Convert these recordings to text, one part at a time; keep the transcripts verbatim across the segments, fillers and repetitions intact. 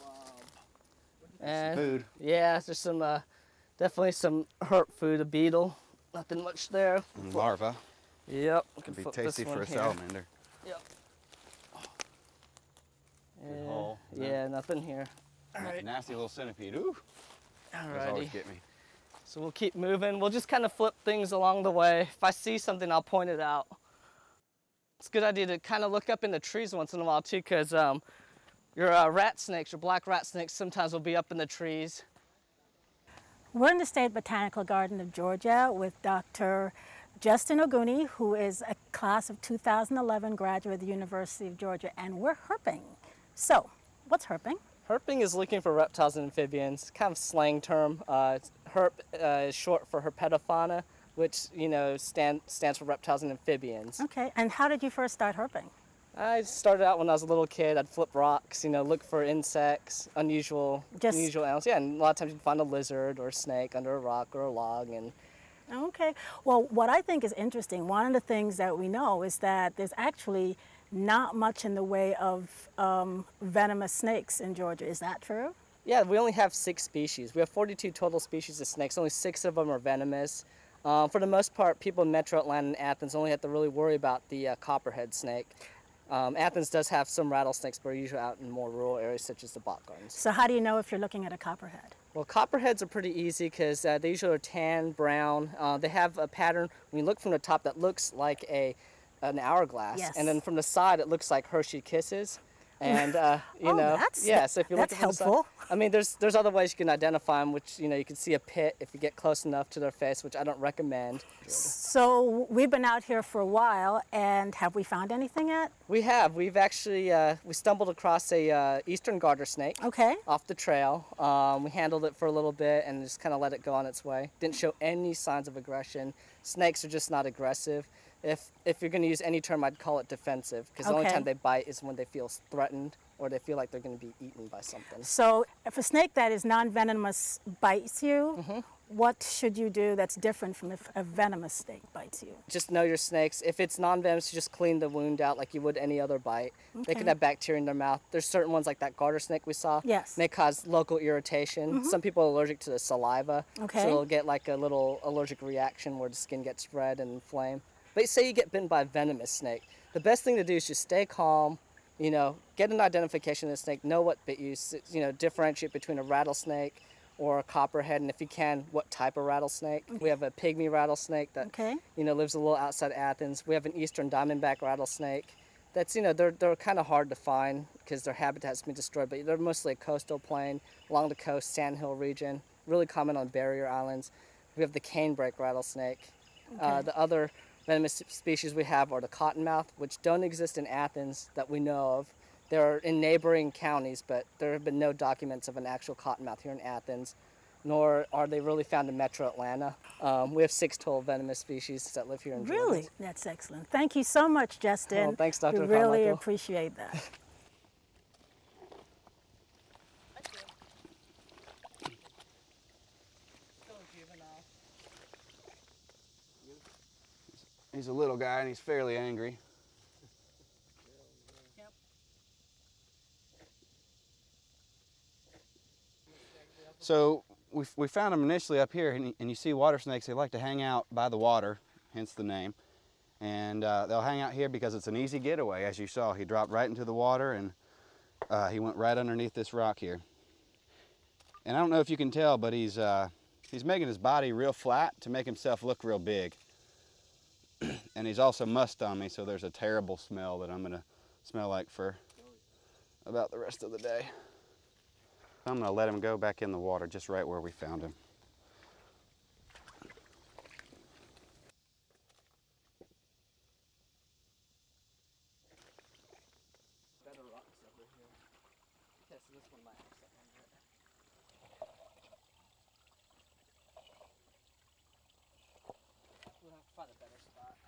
And food. Yeah, there's some, uh, definitely some herp food, a beetle. Nothing much there. And larva. Yep. Could be tasty for a salamander. Yep. Good Yeah, hole. yeah, nothing here. All right. Nasty little centipede. Ooh. Alrighty. Those always get me. So we'll keep moving. We'll just kind of flip things along the way. If I see something, I'll point it out. It's a good idea to kind of look up in the trees once in a while too, because um, your uh, rat snakes, your black rat snakes, sometimes will be up in the trees. We're in the State Botanical Garden of Georgia with Doctor Justin Oguni, who is a class of two thousand eleven graduate of the University of Georgia, and we're herping. So, what's herping? Herping is looking for reptiles and amphibians, kind of slang term. Uh, herp uh, is short for herpetofauna, which, you know, stand, stands for reptiles and amphibians. Okay, and how did you first start herping? I started out when I was a little kid. I'd flip rocks, you know, look for insects, unusual, Just... unusual animals. Yeah, and a lot of times you'd find a lizard or a snake under a rock or a log. And okay, well, what I think is interesting, one of the things that we know is that there's actually not much in the way of um, venomous snakes in Georgia. Is that true? Yeah, we only have six species. We have forty-two total species of snakes. Only six of them are venomous. Um, for the most part, people in Metro Atlanta and Athens only have to really worry about the uh, copperhead snake. Um, Athens does have some rattlesnakes, but are usually out in more rural areas such as the bot gardens. So how do you know if you're looking at a copperhead? Well, copperheads are pretty easy because uh, they usually are tan, brown. Uh, they have a pattern when you look from the top that looks like a an hourglass, yes. And then from the side it looks like Hershey Kisses. And uh, you oh, know, that's, yeah. So if you look that's at the helpful. Side, I mean, there's there's other ways you can identify them, which you know you can see a pit if you get close enough to their face, which I don't recommend. So we've been out here for a while, and have we found anything yet? We have. We've actually uh, we stumbled across a uh, eastern garter snake. Okay. Off the trail. Um, we handled it for a little bit and just kind of let it go on its way. Didn't show any signs of aggression. Snakes are just not aggressive. If if you're going to use any term, I'd call it defensive, because okay. the only time they bite is when they feel threatened or they feel like they're going to be eaten by something. So if a snake that is non-venomous bites you, mm-hmm. what should you do that's different from if a venomous snake bites you? Just know your snakes. If it's non-venomous, you just clean the wound out like you would any other bite. Okay. They can have bacteria in their mouth. There's certain ones like that garter snake we saw. Yes. May cause local irritation. Mm-hmm. Some people are allergic to the saliva. Okay. So they'll get like a little allergic reaction where the skin gets red and inflamed. But say you get bitten by a venomous snake, the best thing to do is just stay calm, you know, get an identification of the snake, know what bit you, you know, differentiate between a rattlesnake or a copperhead, and if you can, what type of rattlesnake. Okay. We have a pygmy rattlesnake that, okay. you know, lives a little outside Athens. We have an eastern diamondback rattlesnake. That's, you know, they're, they're kind of hard to find because their habitat's been destroyed, but they're mostly a coastal plain, along the coast, sandhill region, really common on barrier islands. We have the canebrake rattlesnake. Okay. Uh, the other venomous species we have are the cottonmouth, which don't exist in Athens that we know of. They're in neighboring counties, but there have been no documents of an actual cottonmouth here in Athens, nor are they really found in Metro Atlanta. Um, we have six total venomous species that live here in Georgia. Really? That's excellent. Thank you so much, Justin. Oh, thanks, Doctor We really Carmichael. appreciate that. He's a little guy and he's fairly angry. Yep. So we, we found them initially up here, and, and you see water snakes, they like to hang out by the water, hence the name. And uh, they'll hang out here because it's an easy getaway. As you saw, he dropped right into the water and uh, he went right underneath this rock here. And I don't know if you can tell, but he's, uh, he's making his body real flat to make himself look real big. And he's also mussed on me, so there's a terrible smell that I'm gonna smell like for about the rest of the day. I'm gonna let him go back in the water just right where we found him. Better rocks over here. Okay, so this one might have something under it. We'll have to find a better spot.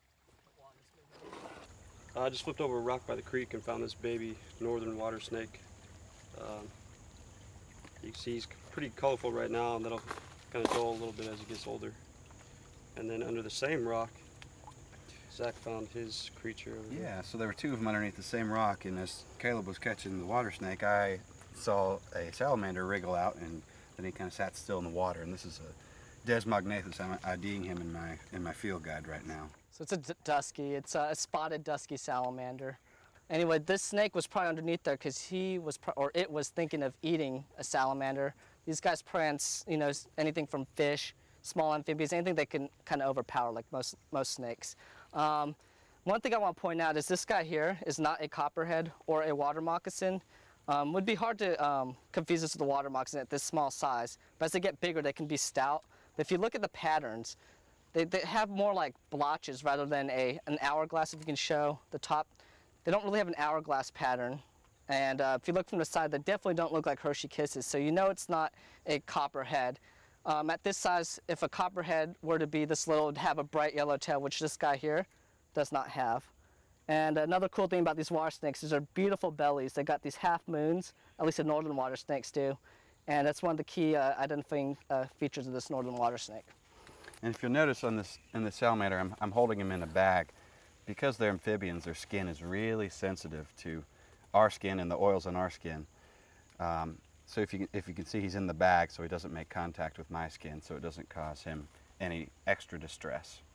I just flipped over a rock by the creek and found this baby northern water snake. Um, you can see he's pretty colorful right now, and that'll kind of dull a little bit as he gets older. And then under the same rock, Zach found his creature over Yeah, so there were two of them underneath the same rock, and as Caleb was catching the water snake, I saw a salamander wriggle out, and then he kind of sat still in the water. And this is a Desmognathus. I'm IDing him in my in my field guide right now. So it's a d dusky. It's a spotted dusky salamander. Anyway, this snake was probably underneath there because he was, or it was thinking of eating a salamander. These guys prey on, you know, anything from fish, small amphibians, anything they can kind of overpower, like most most snakes. Um, one thing I want to point out is this guy here is not a copperhead or a water moccasin. Um, would be hard to um, confuse this with a water moccasin at this small size, but as they get bigger, they can be stout. But if you look at the patterns, they, they have more like blotches rather than a an hourglass. If you can show the top. They don't really have an hourglass pattern, and uh, if you look from the side, they definitely don't look like Hershey Kisses, so you know it's not a copperhead. Um, at this size, if a copperhead were to be this little, it would have a bright yellow tail, which this guy here does not have. And another cool thing about these water snakes is their beautiful bellies. They got these half moons, at least the northern water snakes do, and that's one of the key uh, identifying uh, features of this northern water snake. And if you'll notice on this in the salamander, I'm, I'm holding him in a bag. Because they're amphibians, their skin is really sensitive to our skin and the oils in our skin. Um, so if you, if you can see, he's in the bag, so he doesn't make contact with my skin, so it doesn't cause him any extra distress.